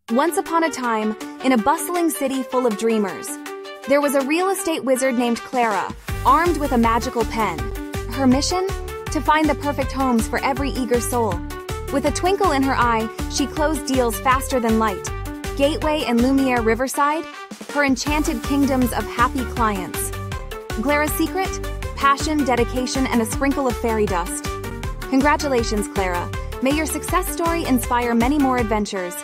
Once upon a time, in a bustling city full of dreamers, there was a real estate wizard named Clara, armed with a magical pen. Her mission? To find the perfect homes for every eager soul. With a twinkle in her eye, she closed deals faster than light. Gateway and Lumiere Riverside, her enchanted kingdoms of happy clients. Clara's secret? Passion, dedication, and a sprinkle of fairy dust. Congratulations, Clara. May your success story inspire many more adventures.